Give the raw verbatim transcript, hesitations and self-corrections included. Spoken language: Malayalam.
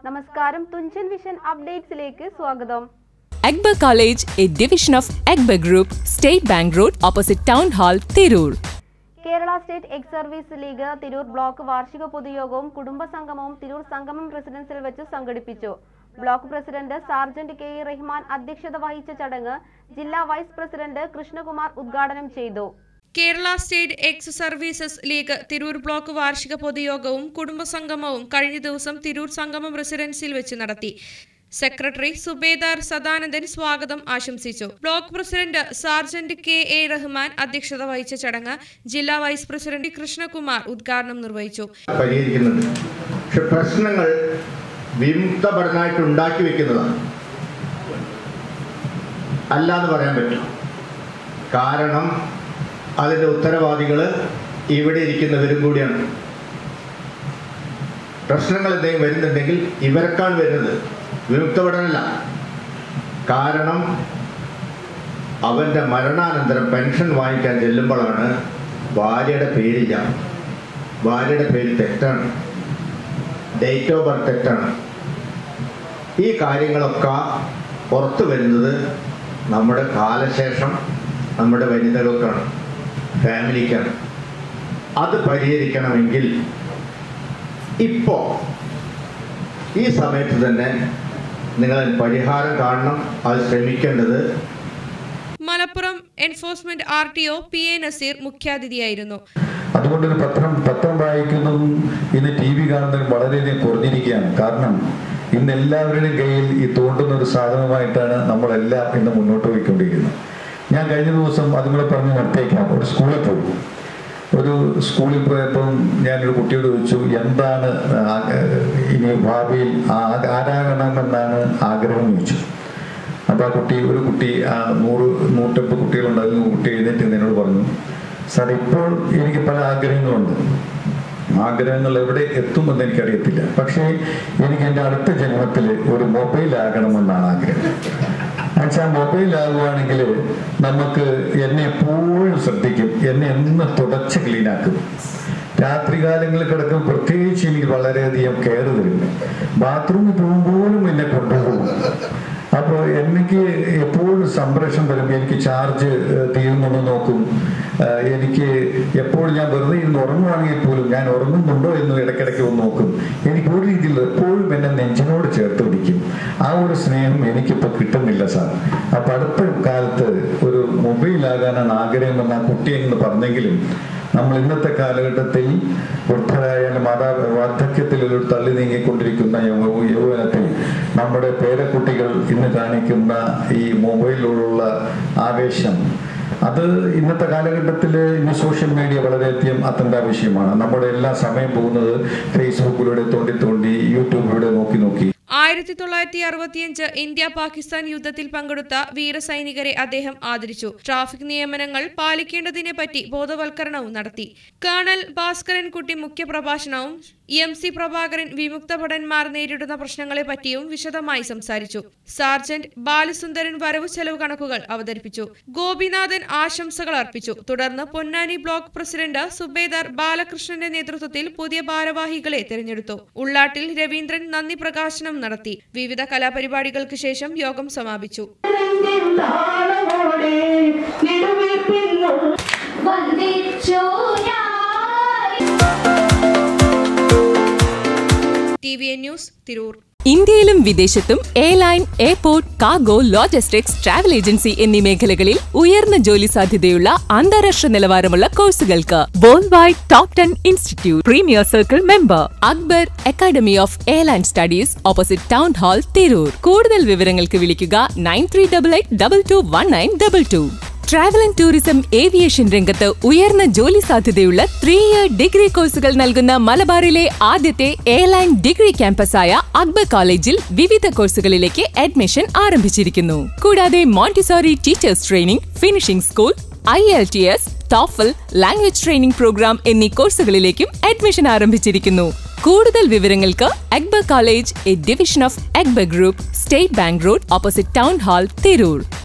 നമസ്കാരം, തുഞ്ചൻ വിഷൻ അപ്ഡേറ്റ്സിലേക്ക് സ്വാഗതം. Akbar College, a division of Akbar Group, State Bank Road, opposite Town Hall, Tirur. Kerala state ex service league Tirur block വാർഷിക പൊതുയോഗവും കുടുംബസംഗമവും തിരൂർ സംഗമം റെസിഡൻസിൽ വെച്ച് സംഘടിപ്പിച്ചു. Block president sergeant K E Rahman അധ്യക്ഷത വഹിച്ച ചടങ്ങ് ജില്ലാ വൈസ് പ്രസിഡന്റ് കൃഷ്ണകുമാർ ഉദ്ഘാടനം ചെയ്തു. Kerala state ex services league Tirur block വാർഷിക പൊതുയോഗവും കുടുംബസംഗമവും കഴിഞ്ഞ ദിവസം തിരൂർ സംഗമം റെസിഡൻസിൽ വെച്ച് നടത്തി. സെക്രട്ടറി സുബേദാർ സദാനന്ദൻ സ്വാഗതം ആശംസിച്ചു. Block president sergeant K A Rahman അധ്യക്ഷത വഹിച്ച ചടങ്ങ് ജില്ലാ വൈസ് പ്രസിഡന്റ് കൃഷ്ണകുമാർ ഉദ്ഘാടനം നിർവഹിച്ചു. പ്രശ്നങ്ങൾ വിമുക്ത പഠനമായിട്ട് ഉണ്ടാക്കി വെക്കുന്നതാണ്, അല്ലാന്ന് പറയാൻ പറ്റും. കാരണം അതിൻ്റെ ഉത്തരവാദികൾ ഇവിടെ ഇരിക്കുന്നവരും കൂടിയാണ്. പ്രശ്നങ്ങൾ എന്തെങ്കിലും വരുന്നുണ്ടെങ്കിൽ ഇവർക്കാണ് വരുന്നത്, വിമുക്ത പഠനമല്ല. കാരണം അവൻ്റെ മരണാനന്തരം പെൻഷൻ വാങ്ങിക്കാൻ ചെല്ലുമ്പോഴാണ് ഭാര്യയുടെ പേരില്ല, ഭാര്യയുടെ പേര് തെറ്റാണ്, ഡേറ്റ് ഓഫ് ബർത്ത് തെറ്റാണ്. ഈ കാര്യങ്ങളൊക്കെ പുറത്തു വരുന്നത് നമ്മുടെ കാലശേഷം നമ്മുടെ വനിതകൾക്കാണ്, ഫാമിലിക്കാണ്. അത് പരിഹരിക്കണമെങ്കിൽ ഇപ്പോൾ ഈ സമയത്ത് തന്നെ നിങ്ങൾ പരിഹാരം കാണണം, അത് ശ്രമിക്കേണ്ടത്. Malappuram enforcement R T O P A Nasir മുഖ്യാതിഥിയായിരുന്നു. അതുകൊണ്ടൊരു പത്രം പത്രം വായിക്കുന്നതും ഇന്ന് ടി വി കാണുന്നതും വളരെയധികം കുറഞ്ഞിരിക്കുകയാണ്. കാരണം ഇന്ന് എല്ലാവരുടെയും കയ്യിൽ ഈ തോണ്ടുന്ന ഒരു സാധനമായിട്ടാണ് നമ്മളെല്ലാം ഇന്ന് മുന്നോട്ട് പോയിക്കൊണ്ടിരിക്കുന്നത്. ഞാൻ കഴിഞ്ഞ ദിവസം അതുകൂടെ പറഞ്ഞ് നിർത്തേക്കാം. ഒരു സ്കൂളിൽ പോയി ഒരു സ്കൂളിൽ പോയപ്പം ഞാനൊരു കുട്ടിയോട് ചോദിച്ചു, എന്താണ് ഇനി ഭാവിയിൽ ആരാകണമെന്നാണ് ആഗ്രഹം ചോദിച്ചു. അപ്പോൾ ആ കുട്ടി ഒരു കുട്ടി നൂറ് നൂറ്റമ്പത് കുട്ടികളുണ്ടായിരുന്നു. കുട്ടി എഴുന്നേറ്റ് എന്നോട് പറഞ്ഞു, സാർ ഇപ്പോൾ എനിക്ക് പല ആഗ്രഹങ്ങളുണ്ട്, ആഗ്രഹങ്ങൾ എവിടെ എത്തുമെന്ന് എനിക്കറിയത്തില്ല, പക്ഷേ എനിക്ക് എൻ്റെ അടുത്ത ജന്മത്തിൽ ഒരു മൊബൈൽ ആകണമെന്നാണ് ആഗ്രഹം. എന്നുവെച്ചാൽ മൊബൈലാകുവാണെങ്കിൽ നമുക്ക് എന്നെ എപ്പോഴും ശ്രദ്ധിക്കും, എന്നെ എന്ന് തുടച്ച് ക്ലീനാക്കും. രാത്രികാലങ്ങളിൽ കിടക്കും, പ്രത്യേകിച്ച് എനിക്ക് വളരെയധികം കെയർ തരും. ബാത്റൂമിൽ പോകുമ്പോഴും എന്നെ കൊണ്ടുപോകും. അപ്പോൾ എനിക്ക് എപ്പോഴും സംപ്രേഷണം തരും. എനിക്ക് ചാർജ് തീരുന്നുണ്ടോ നോക്കും. എനിക്ക് എപ്പോഴും ഞാൻ വെറുതെ ഇരുന്ന് ഉറങ്ങുവാണെങ്കിൽ പോലും ഞാൻ ഉറങ്ങുന്നുണ്ടോ എന്ന് ഇടയ്ക്കിടയ്ക്ക് ഒന്ന് നോക്കും. എനിക്ക് ഒരു രീതിയിൽ എപ്പോഴും എന്നെ നെഞ്ചിനോട് ചേർത്ത് പിടിക്കും. ആ ഒരു സ്നേഹം എനിക്കിപ്പോൾ കിട്ടുന്നില്ല സാർ. അപ്പം അടുത്ത കാലത്ത് ഒരു മൊബൈലാകാനാണ് ആഗ്രഹമെന്ന് ആ കുട്ടിയെന്ന് പറഞ്ഞെങ്കിലും നമ്മൾ ഇന്നത്തെ കാലഘട്ടത്തിൽ വൃദ്ധരായാലും മാതാ വാർദ്ധക്യത്തിൽ ഒരു തള്ളി നീങ്ങിക്കൊണ്ടിരിക്കുന്ന യൗവനത്തിൽ നമ്മുടെ പേരക്കുട്ടികൾ ഇന്ന് കാണിക്കുന്ന ഈ മൊബൈലിലുള്ള ആവേശം, അത് ഇന്നത്തെ കാലഘട്ടത്തിൽ ഇന്ന് സോഷ്യൽ മീഡിയ വളരെയധികം അത്യന്താവശ്യമാണ്. നമ്മുടെ എല്ലാ സമയം പോകുന്നത് ഫേസ്ബുക്കിലൂടെ തോണ്ടി തോണ്ടി യൂട്യൂബിലൂടെ നോക്കി നോക്കി. ആയിരത്തി തൊള്ളായിരത്തി അറുപത്തിയഞ്ച് ഇന്ത്യ പാകിസ്ഥാൻ യുദ്ധത്തിൽ പങ്കെടുത്ത വീരസൈനികരെ അദ്ദേഹം ആദരിച്ചു. ട്രാഫിക് നിയമനങ്ങൾ പാലിക്കേണ്ടതിനെ പറ്റി ബോധവൽക്കരണവും നടത്തി. കേണൽ ഭാസ്കരൻകുട്ടി മുഖ്യപ്രഭാഷണവും എം സി പ്രഭാകരൻ വിമുക്ത ഭടന്മാർ നേരിടുന്ന പ്രശ്നങ്ങളെ പറ്റിയും വിശദമായി സംസാരിച്ചു. സാർജന്റ് ബാലസുന്ദരൻ വരവ് ചെലവ് കണക്കുകൾ അവതരിപ്പിച്ചു. ഗോപിനാഥൻ ആശംസകൾ അർപ്പിച്ചു. തുടർന്ന് പൊന്നാനി ബ്ലോക്ക് പ്രസിഡന്റ് സുബേദാർ ബാലകൃഷ്ണന്റെ നേതൃത്വത്തിൽ പുതിയ ഭാരവാഹികളെ തിരഞ്ഞെടുത്തു. ഉള്ളാട്ടിൽ രവീന്ദ്രൻ നന്ദി പ്രകാശനം നടത്തി. വിവിധ കലാപരിപാടികൾക്ക് ശേഷം യോഗം സമാപിച്ചു. T V N news Tirur. ഇന്ത്യയിലും വിദേശത്തും airline, airport, cargo, logistics, travel agency എന്നീ മേഖലകളിൽ ഉയർന്ന ജോലി സാധ്യതയുള്ള അന്താരാഷ്ട്ര നിലവാരമുള്ള കോഴ്സുകൾക്ക് world wide top ten institute premier circle member Akbar academy of airline studies, opposite town hall, Tirur. കൂടുതൽ വിവരങ്ങൾക്ക് വിളിക്കുക nine three double eight double two one nine double two. Travel and tourism aviation രംഗത്ത് ഉയർന്ന ജോലി സാധ്യതയുള്ള ത്രീ ഇയർ ഡിഗ്രി കോഴ്സുകൾ നൽകുന്ന മലബാറിലെ ആദ്യത്തെ എയർലൈൻ ഡിഗ്രി ക്യാമ്പസായ അക്ബർ കോളേജിൽ വിവിധ കോഴ്സുകളിലേക്ക് അഡ്മിഷൻ ആരംഭിച്ചിരിക്കുന്നു. കൂടാതെ Montessori teachers training, finishing school, I L T S, TOEFL, language training program എന്നീ കോഴ്സുകളിലേക്കും അഡ്മിഷൻ ആരംഭിച്ചിരിക്കുന്നു. കൂടുതൽ വിവരങ്ങൾക്ക് Akbar college, a division of Akbar group, state bank road, opposite town hall, Tirur.